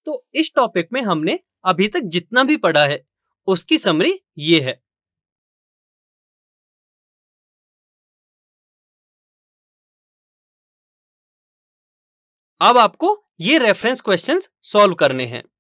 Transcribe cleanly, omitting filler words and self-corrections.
तो इस टॉपिक में हमने अभी तक जितना भी पढ़ा है उसकी समरी ये है। अब आपको ये रेफरेंस क्वेश्चंस सॉल्व करने हैं।